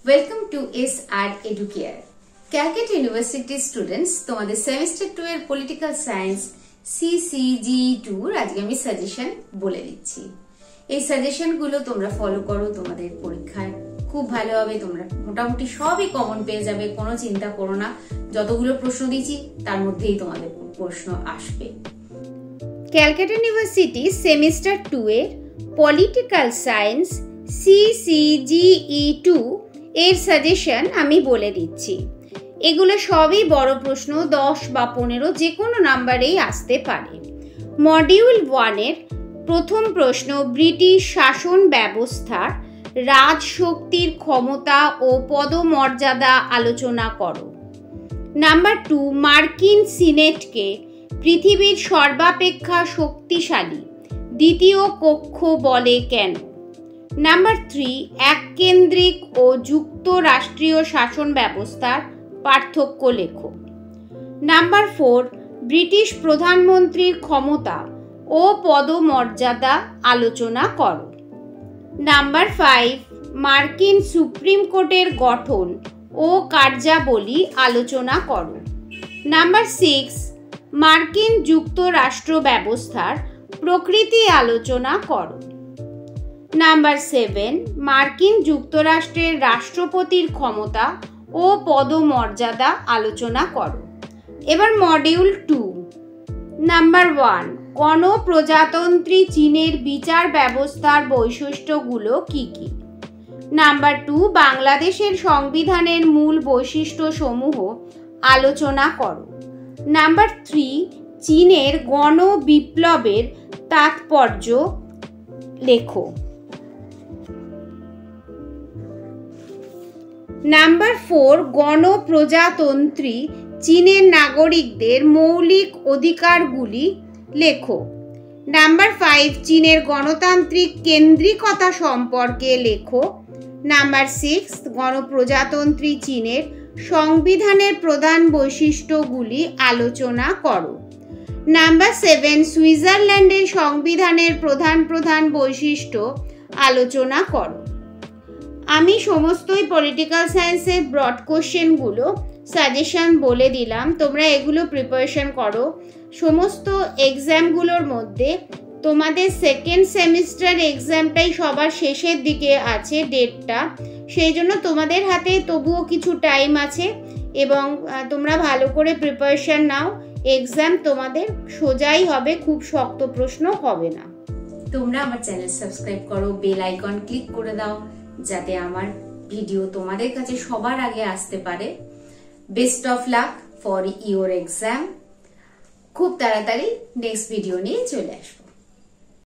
Welcome to SR Educare। Calcutta university students, তোমাদের semester 2 এর political science CCGE2 আজকে আমি সাজেশন বলে দিচ্ছি। এই সাজেশন গুলো তোমরা ফলো করো, তোমাদের পরীক্ষায় খুব ভালো হবে। তোমরা মোটামুটি সবই কমন পেয়ে যাবে, কোনো চিন্তা করো না। যতগুলো প্রশ্ন দিয়েছি তার মধ্যেই তোমাদের প্রশ্ন আসবে। ক্যালকাটা ইউনিভার্সিটি সেমিস্টার 2 এর পলিটিক্যাল সায়েন্স CCGE2 এর সাজেশন আমি বলে দিচ্ছি। এগুলো সবই বড় প্রশ্ন, 10 বা 15 যে কোনো নাম্বারেই আসতে পারে। মডিউল 1 এর প্রথম প্রশ্ন, ব্রিটিশ শাসন ব্যবস্থার রাজশক্তির ক্ষমতা ও পদমর্যাদা আলোচনা করো। নাম্বার 2, মার্কিন সিনেটকে পৃথিবীর সর্বাপেক্ষা শক্তিশালী দ্বিতীয় কক্ষ বলে কেন? নাম্বার 3, এককেন্দ্রিক ও যুক্তরাষ্ট্রীয় শাসন ব্যবস্থার পার্থক্য লেখো। নাম্বার 4, ব্রিটিশ প্রধানমন্ত্রীর ক্ষমতা ও পদমর্যাদা আলোচনা করো। নাম্বার 5, মার্কিন সুপ্রিম কোর্টের গঠন ও কার্যাবলী আলোচনা করো। নাম্বার 6, মার্কিন যুক্তরাষ্ট্র ব্যবস্থার প্রকৃতি আলোচনা করো। নাম্বার 7, মার্কিন যুক্তরাষ্ট্রের রাষ্ট্রপতির ক্ষমতা ও পদমর্যাদা আলোচনা করো। এবার মডিউল 2, নাম্বার 1, গণপ্রজাতন্ত্রী চীনের বিচার ব্যবস্থার বৈশিষ্ট্যগুলো কি কি? নাম্বার 2, বাংলাদেশের সংবিধানের মূল বৈশিষ্ট্যসমূহ আলোচনা করো। নাম্বার 3, চীনের গণবিপ্লবের তাৎপর্য লেখো। নাম্বার 4, গণপ্রজাতন্ত্রী চীনের নাগরিকদের মৌলিক অধিকারগুলি লেখো। নাম্বার 5, চীনের গণতান্ত্রিক কেন্দ্রিকতা সম্পর্কে লেখো। নাম্বার 6, গণপ্রজাতন্ত্রী চীনের সংবিধানের প্রধান বৈশিষ্ট্যগুলি আলোচনা করো। নাম্বার 7, সুইজারল্যান্ডের সংবিধানের প্রধান বৈশিষ্ট্য আলোচনা করো। আমি সমস্তই পলিটিক্যাল সায়েন্সের ব্রড কোশ্চেনগুলো সাজেশন বলে দিলাম, তোমরা এগুলো প্রিপারেশন করো। সমস্ত এক্সামগুলোর মধ্যে তোমাদের সেকেন্ড সেমিস্টার এক্সামটাই সবার শেষের দিকে আছে ডেটটা, সেই জন্য তোমাদের হাতে তবুও কিছু টাইম আছে এবং তোমরা ভালো করে প্রিপারেশন নাও। এক্সাম তোমাদের সোজাই হবে, খুব শক্ত প্রশ্ন হবে না। তোমরা আমার চ্যানেল সাবস্ক্রাইব করো, বেল আইকন ক্লিক করে দাও যাতে আমার ভিডিও তোমাদের কাছে সবার আগে আসতে পারে। Best of luck for your exam. খুব তাড়াতাড়ি নেক্সট ভিডিও নিয়ে চলে আসবো।